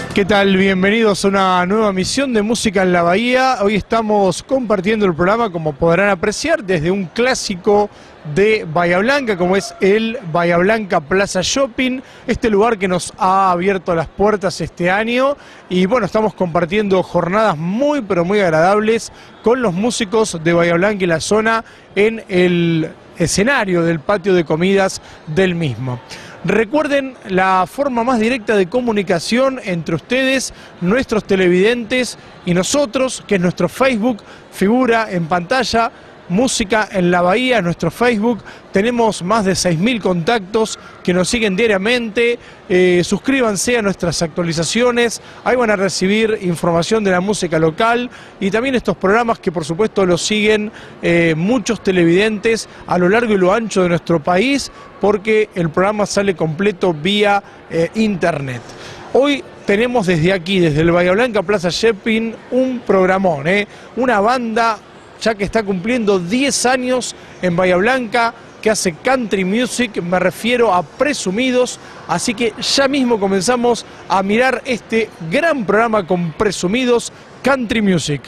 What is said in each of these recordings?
¿Qué tal? Bienvenidos a una nueva emisión de Música en la Bahía. Hoy estamos compartiendo el programa, como podrán apreciar, desde un clásico de Bahía Blanca, como es el Bahía Blanca Plaza Shopping, este lugar que nos ha abierto las puertas este año. Y bueno, estamos compartiendo jornadas muy pero muy agradables con los músicos de Bahía Blanca y la zona en el escenario del patio de comidas del mismo. Recuerden la forma más directa de comunicación entre ustedes, nuestros televidentes y nosotros, que es nuestro Facebook, figura en pantalla, Música en la Bahía, nuestro Facebook. Tenemos más de 6.000 contactos que nos siguen diariamente. Suscríbanse a nuestras actualizaciones, ahí van a recibir información de la música local y también estos programas que por supuesto los siguen muchos televidentes a lo largo y lo ancho de nuestro país, porque el programa sale completo vía internet. Hoy tenemos desde aquí, desde el Bahía Blanca Plaza Shopping, un programón, una banda ya que está cumpliendo 10 años en Bahía Blanca, que hace country music, me refiero a Presumidos, así que ya mismo comenzamos a mirar este gran programa con Presumidos Country Music.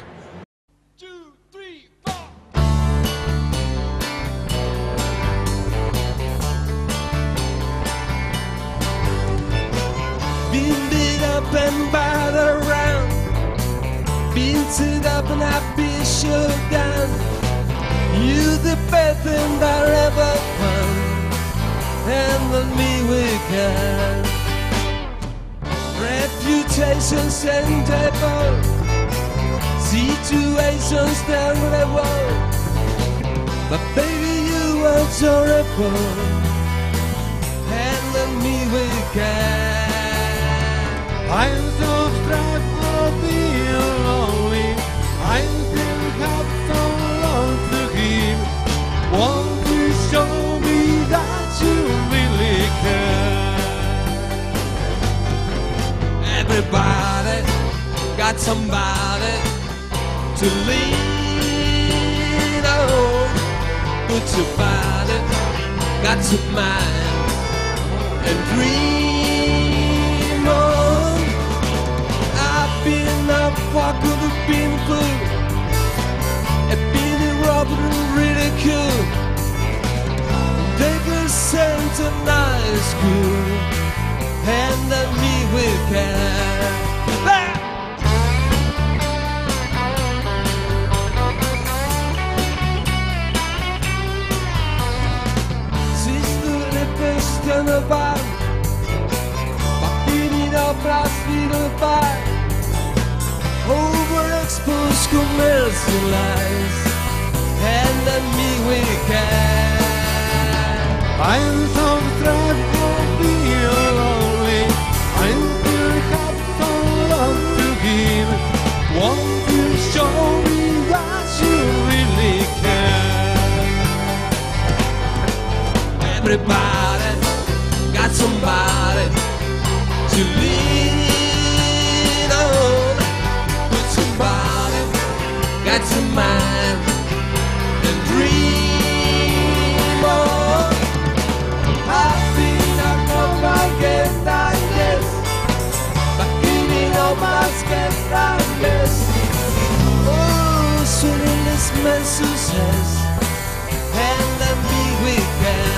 Been set up and I've been shut down. You the best thing that ever found, and then me we can. Reputations and table, situations terrible, but baby you are terrible, and then me we can. I'm so strong for being lonely. I still have so long to give. Want to show me that you really care. Everybody got somebody to lean on. Put your body, got your mind and dream on. Been up walk with a bean food, a beanie rubber and ridicule. Take a cent to night school, and then me with care. Sister lippest in the bar, beanie up last little bar. Overexposed commercialized, and then me we can. I'm so sad for being lonely. I still have so long to give. Want to show me that you really care. Everybody got somebody to lean on. Got your mind and dream on. I've been a propaganda like this, but giving all my scandalous. Oh, soulless man success, and then be weekend.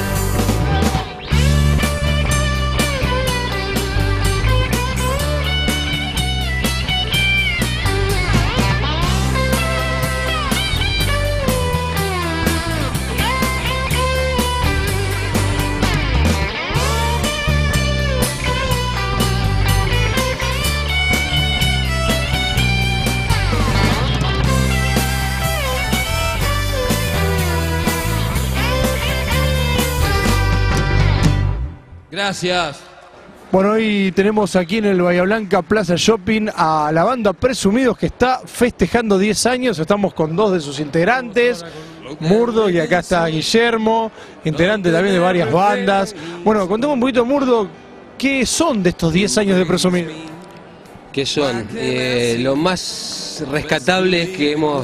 Gracias. Bueno, hoy tenemos aquí en el Bahía Blanca Plaza Shopping a la banda Presumidos, que está festejando 10 años. Estamos con dos de sus integrantes, Murdo, y acá está Guillermo, integrante también de varias bandas. Bueno, contemos un poquito, Murdo, ¿qué son de estos 10 años de Presumidos? ¿Qué son? Lo más rescatable que hemos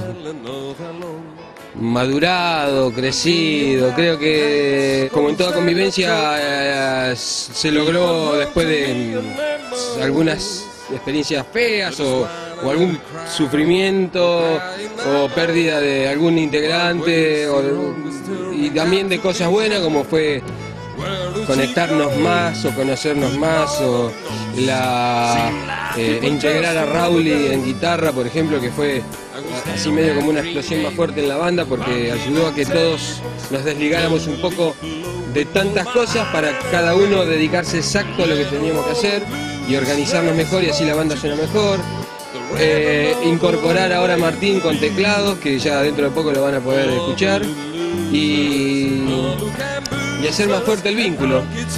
madurado, crecido. Creo que, como en toda convivencia, se logró después de algunas experiencias feas o algún sufrimiento o pérdida de algún integrante y también de cosas buenas como fue conectarnos más o conocernos más o integrar a Rauli en guitarra, por ejemplo, que fue así medio como una explosión más fuerte en la banda porque ayudó a que todos nos desligáramos un poco de tantas cosas para cada uno dedicarse exacto a lo que teníamos que hacer y organizarnos mejor y así la banda suena mejor. Incorporar ahora a Martín con teclados, que ya dentro de poco lo van a poder escuchar, y hacer más fuerte el vínculo.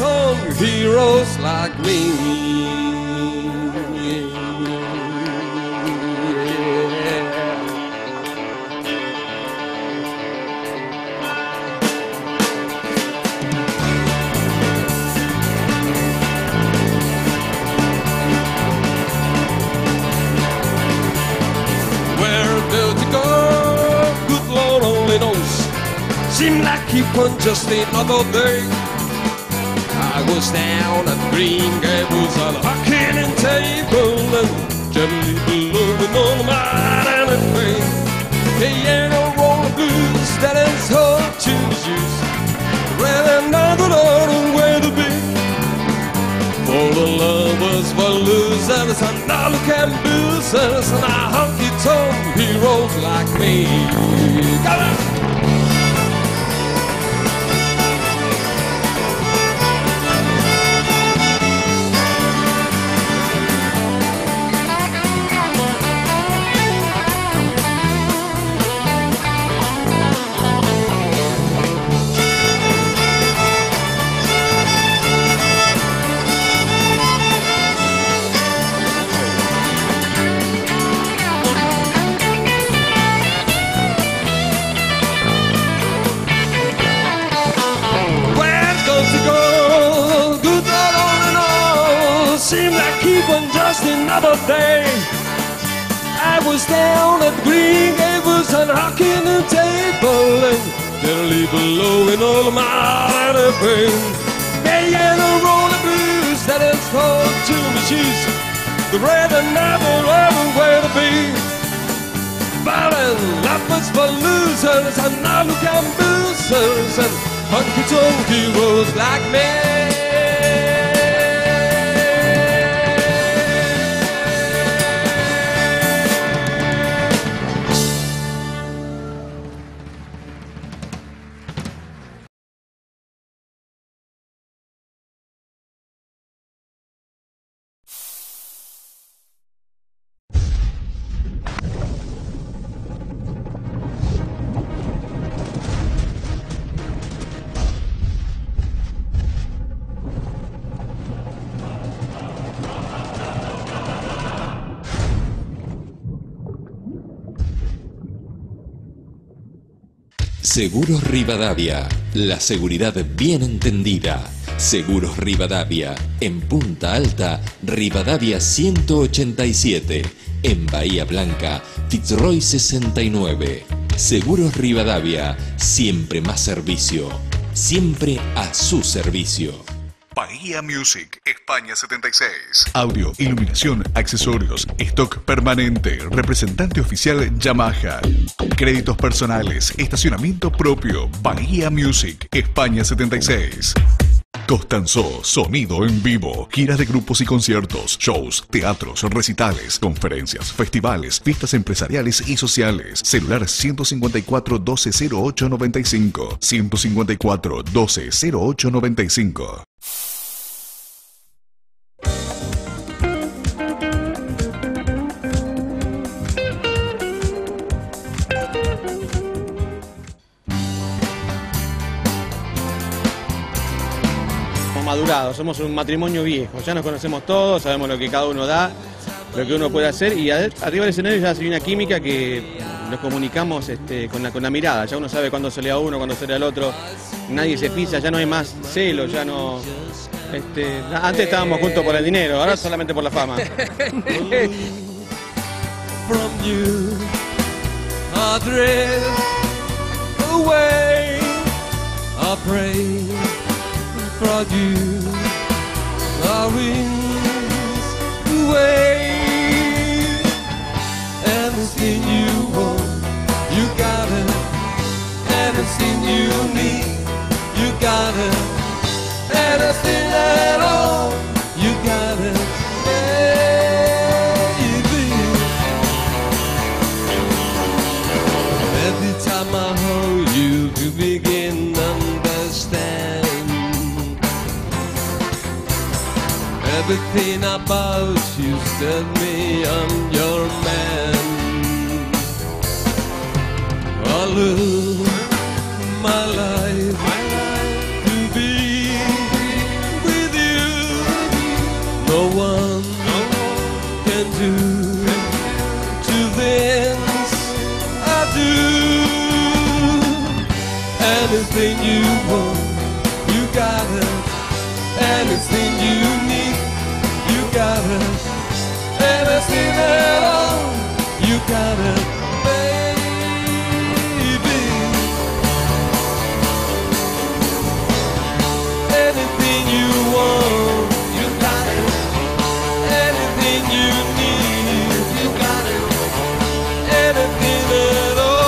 Seemed like keep on just another day. I was down at Green Gables on a Buckingham table and gently blowing on my anything. Hey, no roll blues that is hard to use. Well, another long way to be. For the lovers, for losers, and all who can boozers, and our honky-tonk heroes like me. Come on! Seemed like keep on just another day. I was down at Green Gables and hocking the table and gently blowing all my pain. Yeah, the roller blues that is hard to misuse. The red and never way to be. Falling lovers for losers and now look at boozers and honky-tonk heroes like me. Seguros Rivadavia, la seguridad bien entendida. Seguros Rivadavia, en Punta Alta, Rivadavia 187, en Bahía Blanca, Fitzroy 69. Seguros Rivadavia, siempre más servicio, siempre a su servicio. Bahía Music, España 76. Audio, iluminación, accesorios, stock permanente, representante oficial Yamaha. Créditos personales, estacionamiento propio. Bahía Music, España 76. Costanzo, sonido en vivo, giras de grupos y conciertos, shows, teatros, recitales, conferencias, festivales, fiestas empresariales y sociales. Celular 154 12 08 95, 154 12 08 95. Madurados, somos un matrimonio viejo, ya nos conocemos todos, sabemos lo que cada uno da, lo que uno puede hacer y arriba del escenario ya hay una química que nos comunicamos con la mirada, ya uno sabe cuándo se le a uno, cuándo se le al otro, nadie se pisa, ya no hay más celo, ya no... antes estábamos juntos por el dinero, ahora solamente por la fama. From you, I drift away, I pray for you, the winds understand. Everything about you tells me I'm your man. I love my life to be with you. No one can do two things I do. Anything you want, you got it. Anything you need, you got it. Anything at all, you got it, baby. Anything you want, you got it. Anything you need, you got it. Anything at all.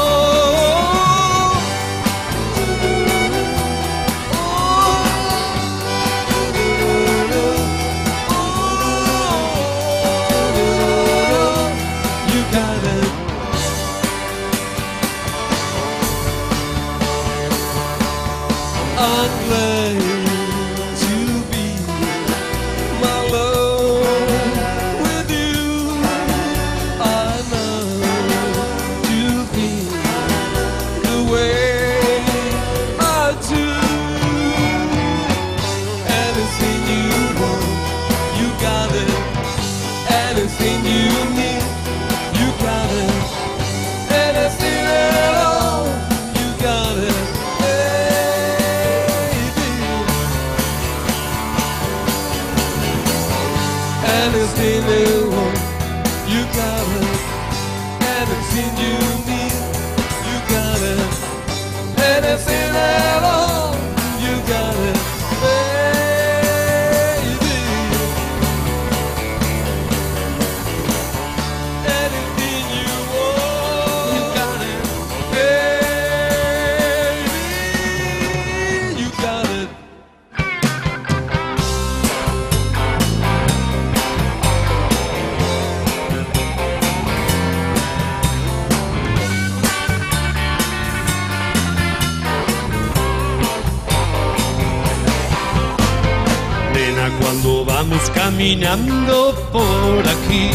Cuando vamos caminando por aquí,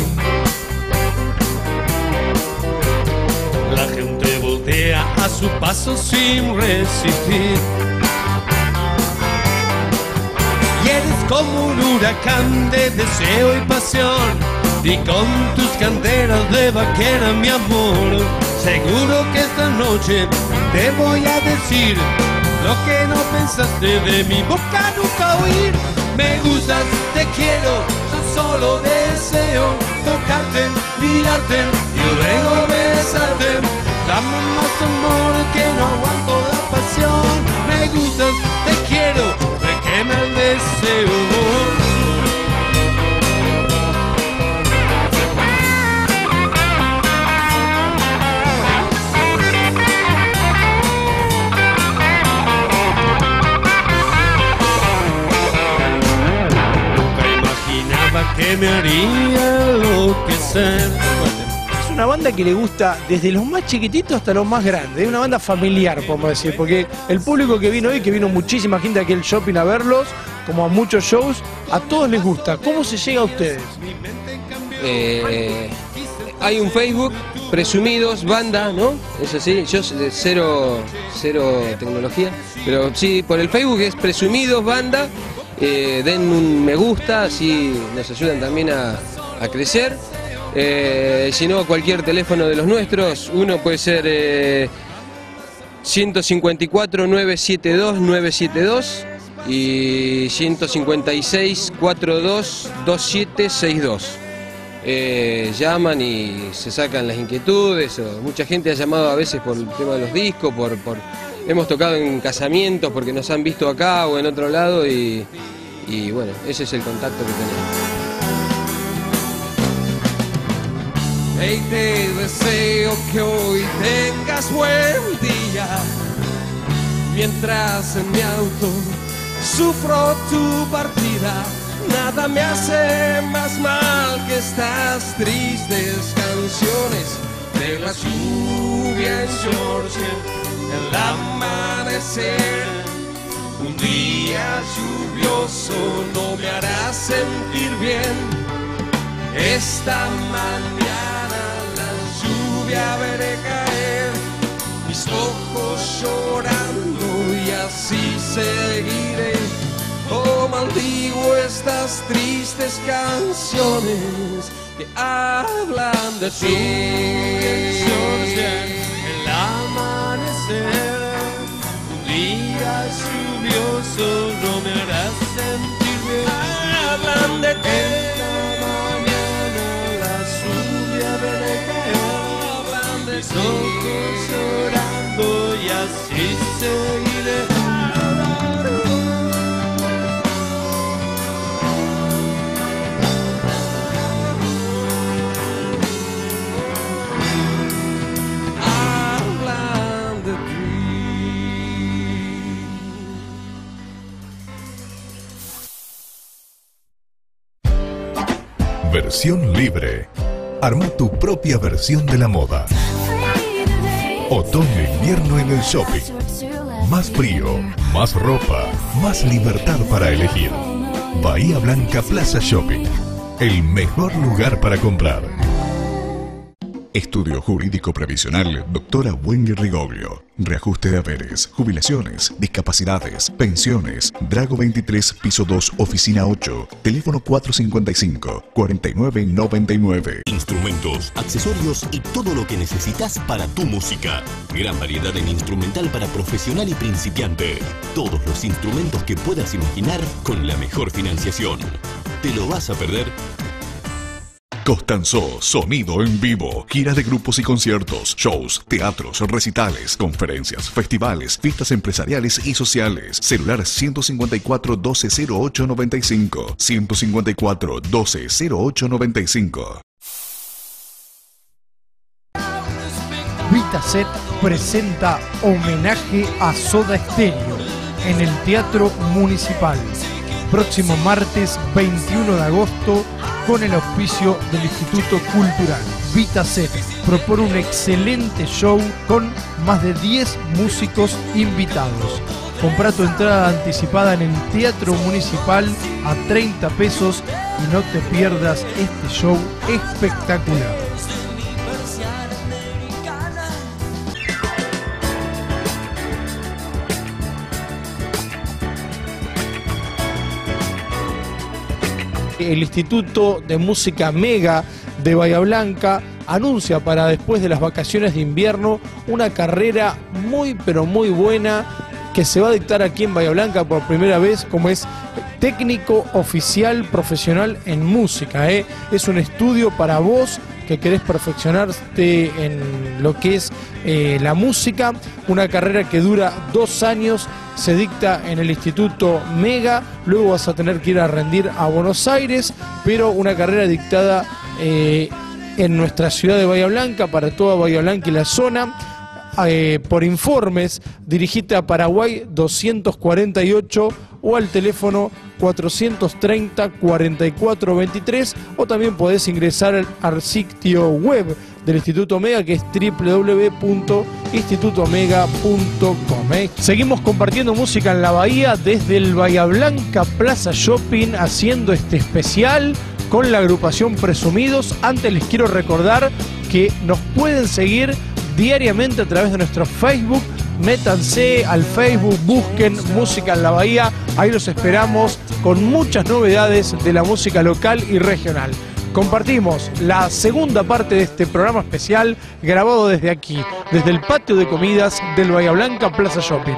la gente voltea a su paso sin resistir. Y eres como un huracán de deseo y pasión, y con tus canteras de vaquera, mi amor, seguro que esta noche te voy a decir lo que no pensaste de mi boca nunca oír. Me gustas, te quiero, yo solo deseo tocarte, mirarte y luego besarte. Dame más amor que no aguanto la pasión. Me gustas, te quiero, me quema el deseo. Que me haría enloquecer. Es una banda que le gusta desde los más chiquititos hasta los más grandes. Es una banda familiar, podemos decir, porque el público que vino hoy, que vino muchísima gente aquí al shopping a verlos, como a muchos shows, a todos les gusta. ¿Cómo se llega a ustedes? Hay un Facebook, Presumidos Banda, ¿no? Es así, yo cero tecnología, pero sí, por el Facebook es Presumidos Banda. Den un me gusta, así nos ayudan también a crecer. Si no, cualquier teléfono de los nuestros, uno puede ser 154 972 972 y 156 42 2762. Llaman y se sacan las inquietudes. Mucha gente ha llamado a veces por el tema de los discos, hemos tocado en casamientos porque nos han visto acá o en otro lado y bueno, ese es el contacto que tenemos. Hey, te deseo que hoy tengas buen día, mientras en mi auto sufro tu partida. Nada me hace más mal que estas tristes canciones de la lluvia en Georgia, el amanecer Un día lluvioso no me hará sentir bien. Esta mañana la lluvia veré caer, mis ojos llorando y así seguiré. Oh, maldigo estas tristes canciones que hablan de ti. El amanecer, un día lluvioso no me hará sentir bien. Hablan de ti. Esta mañana la lluvia veré caer, Hablan de mis ti. ojos llorando y así seguiré. Hablan de ti. Versión libre. Arma tu propia versión de la moda. Otoño-invierno en el shopping. Más frío, más ropa, más libertad para elegir. Bahía Blanca Plaza Shopping. El mejor lugar para comprar. Estudio Jurídico Previsional Doctora Wenger Rigoglio. Reajuste de haberes, jubilaciones, discapacidades, pensiones. Drago 23, piso 2, oficina 8. Teléfono 455-4999. Instrumentos, accesorios y todo lo que necesitas para tu música. Gran variedad en instrumental para profesional y principiante. Todos los instrumentos que puedas imaginar con la mejor financiación. ¿Te lo vas a perder? Costanzo, sonido en vivo, gira de grupos y conciertos, shows, teatros, recitales, conferencias, festivales, fiestas empresariales y sociales. Celular 154 12 08 95, 154 12 08 95. Vitaset presenta Homenaje a Soda Stereo en el Teatro Municipal. Próximo martes 21 de agosto con el auspicio del Instituto Cultural. Vitaset propone un excelente show con más de 10 músicos invitados. Comprá tu entrada anticipada en el Teatro Municipal a 30 pesos y no te pierdas este show espectacular. El Instituto de Música Mega de Bahía Blanca anuncia para después de las vacaciones de invierno una carrera muy pero muy buena que se va a dictar aquí en Bahía Blanca por primera vez, como es técnico oficial profesional en música. Es un estudio para vos que querés perfeccionarte en lo que es la música, una carrera que dura 2 años, se dicta en el Instituto Mega, luego vas a tener que ir a rendir a Buenos Aires, pero una carrera dictada en nuestra ciudad de Bahía Blanca, para toda Bahía Blanca y la zona. Por informes, dirigite a Paraguay 248 o al teléfono 430-4423, o también podés ingresar al sitio web del Instituto Mega, que es www.institutomega.com. Seguimos compartiendo música en la Bahía desde el Bahía Blanca Plaza Shopping, haciendo este especial con la agrupación Presumidos. Antes les quiero recordar que nos pueden seguir diariamente a través de nuestro Facebook. Métanse al Facebook, busquen Música en la Bahía, ahí los esperamos con muchas novedades de la música local y regional. Compartimos la segunda parte de este programa especial grabado desde aquí, desde el patio de comidas del Bahía Blanca Plaza Shopping.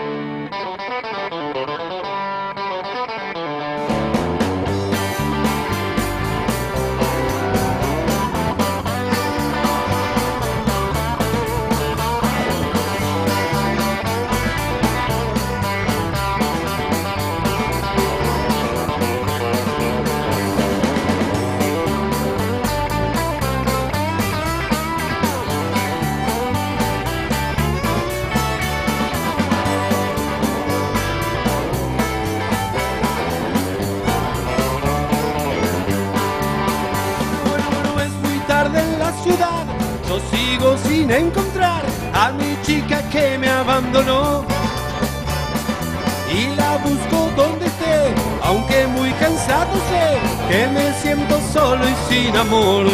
Yo sigo sin encontrar a mi chica que me abandonó. y la busco donde esté, aunque muy cansado sé que me siento solo y sin amor.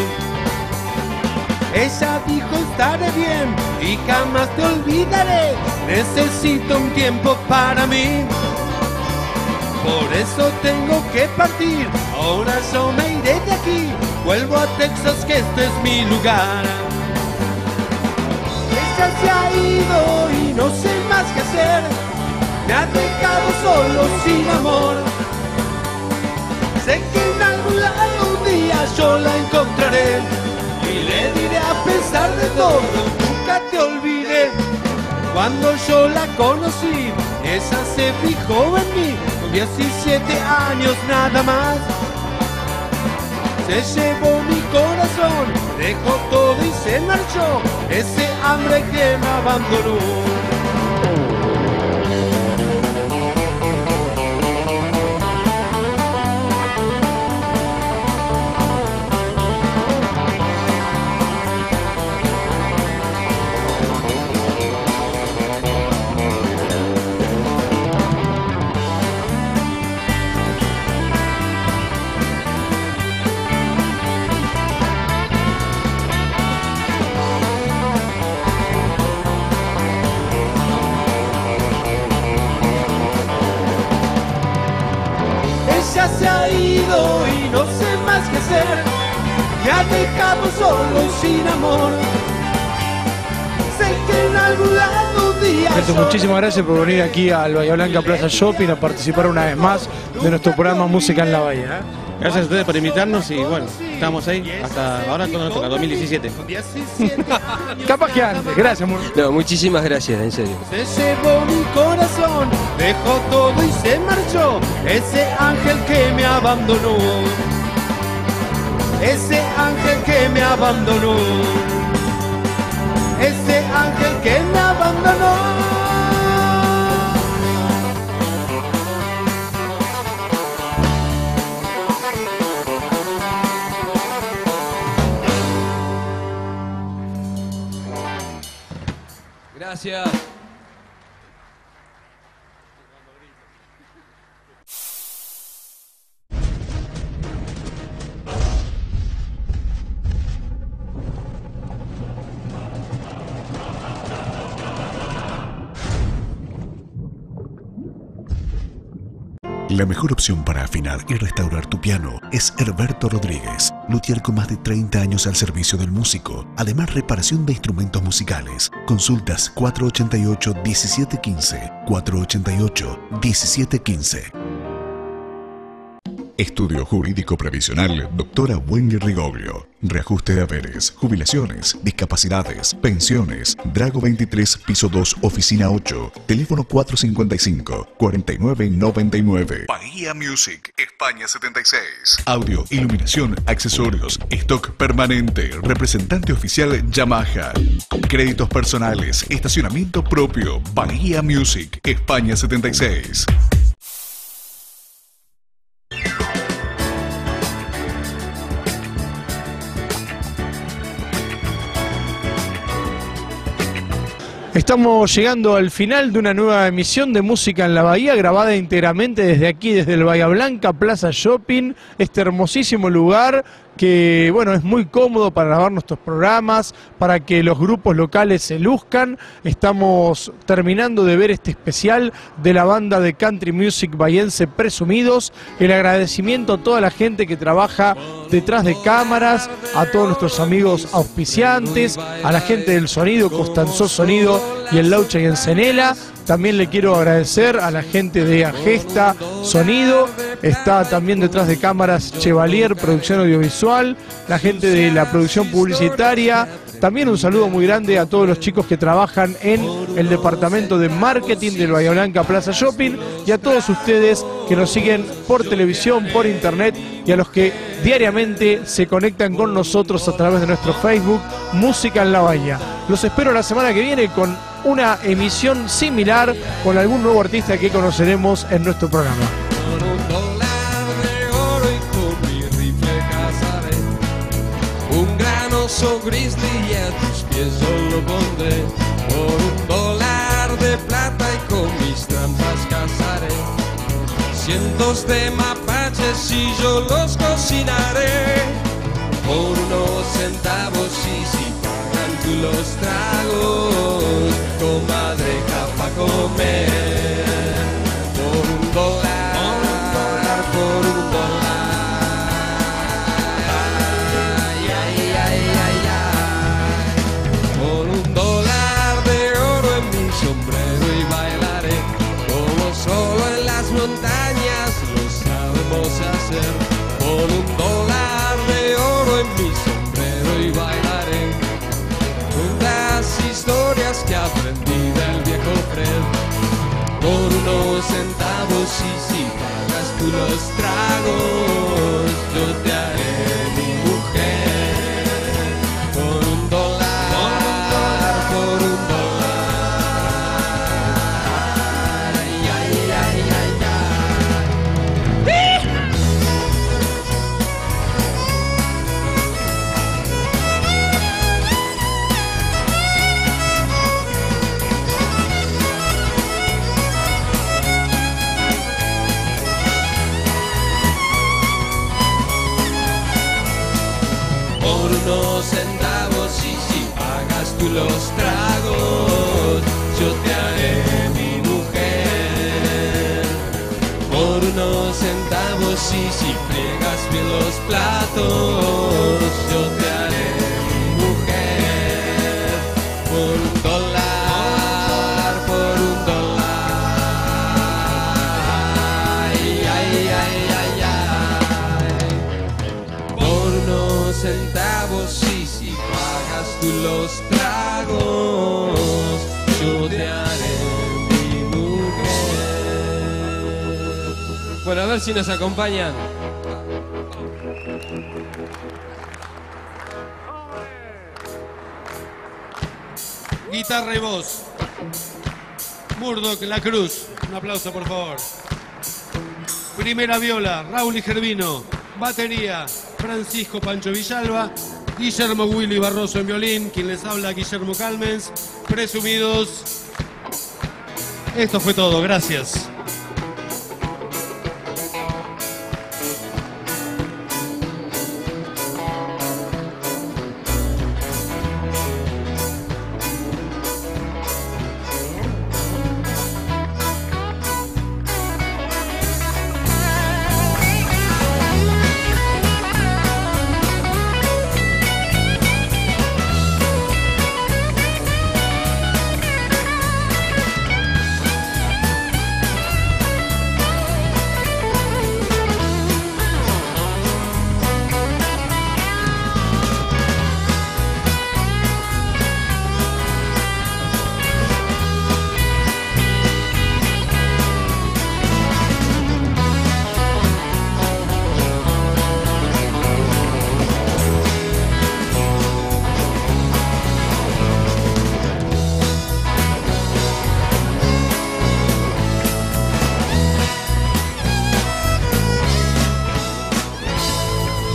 Ella dijo estaré bien y jamás te olvidaré, necesito un tiempo para mí. Por eso tengo que partir, ahora yo me iré de aquí, vuelvo a Texas que este es mi lugar. Ella se ha ido y no sé más qué hacer, me ha dejado solo sin amor. Sé que en algún lado un día yo la encontraré y le diré a pesar de todo, nunca te olvidé. Cuando yo la conocí, ella se fijó en mí, con 17 años nada más. Se llevó mi corazón, dejó todo y se marchó, ese hambre que me abandonó. Se ha ido y no sé más qué hacer, me ha dejado solo y sin amor. Sé que en algún lado un día. Gente, muchísimas gracias por venir aquí al Bahía Blanca Plaza Shopping a participar una vez más de nuestro programa Música en la Bahía. Gracias a ustedes por invitarnos y bueno, estamos ahí hasta ahora cuando nos toca, 2017. Capaz que antes, gracias, amor. No, muchísimas gracias, en serio. Se llevó mi corazón, dejó todo y se marchó, ese ángel que me abandonó. Ese ángel que me abandonó. Ese ángel que me abandonó. Gracias. La mejor opción para afinar y restaurar tu piano es Herberto Rodríguez, luthier con más de 30 años al servicio del músico. Además, reparación de instrumentos musicales. Consultas 488-1715, 488-1715. Estudio Jurídico Previsional, doctora Wendy Rigoglio. Reajuste de haberes, jubilaciones, discapacidades, pensiones. Drago 23, piso 2, oficina 8. Teléfono 455-4999. Bahía Music, España 76. Audio, iluminación, accesorios, stock permanente. Representante oficial Yamaha. Créditos personales, estacionamiento propio. Bahía Music, España 76. Estamos llegando al final de una nueva emisión de Música en la Bahía, grabada íntegramente desde aquí, desde el Bahía Blanca Plaza Shopping, este hermosísimo lugar que, bueno, es muy cómodo para grabar nuestros programas, para que los grupos locales se luzcan. Estamos terminando de ver este especial de la banda de country music bahiense Presumidos. El agradecimiento a toda la gente que trabaja detrás de cámaras, a todos nuestros amigos auspiciantes, a la gente del sonido, Costanzó Sonido y el Laucha y Encenela. También le quiero agradecer a la gente de Agesta Sonido, está también detrás de cámaras Chevalier Producción Audiovisual, la gente de la producción publicitaria. También un saludo muy grande a todos los chicos que trabajan en el departamento de marketing del Bahía Blanca Plaza Shopping y a todos ustedes que nos siguen por televisión, por internet y a los que diariamente se conectan con nosotros a través de nuestro Facebook Música en la Bahía. Los espero la semana que viene con una emisión similar con algún nuevo artista que conoceremos en nuestro programa. Con $1 de oro y con mi rifle cazaré un gran oso grizzly y a tus pies yo lo pondré. Por $1 de plata y con mis trampas cazaré cientos de mapaches y yo los cocinaré por unos centavos y si pagan tú los tragos, comadre, pa' comer por $1, por $1. Ay, ay, ay, ay, ay. Por $1 de oro en mi sombrero y bailaré como solo en las montañas lo sabemos hacer. Por $1 de oro en mi sombrero y bailaré las historias que aprendí del viejo Fred. Por unos centavos y si pagas tú los tragos, yo te haré mi mujer. Por $1, por $1. Ay, ay, ay, ay, por unos centavos y si pagas tú los tragos, yo te haré mi mujer. Por unos centavos y si friegas bien los platos, yo te haré mi mujer. Por $1, por $1. Ay, ay, ay, ay, ay. Por unos centavos y si pagas tú los tragos, yo te haré mi mujer. Bueno, a ver si nos acompañan. Guitarra y voz. Murdoch La Cruz. Un aplauso, por favor. Primera viola, Raúl y Gervino. Batería, Francisco Pancho Villalba. Guillermo Willy Barroso en violín. Quien les habla, Guillermo Calmens. Presumidos. Esto fue todo. Gracias.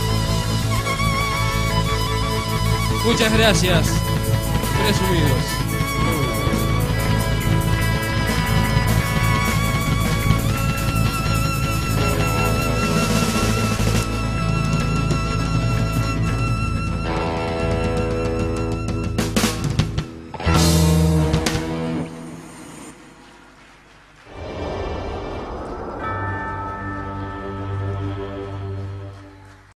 Muchas gracias. Presumidos.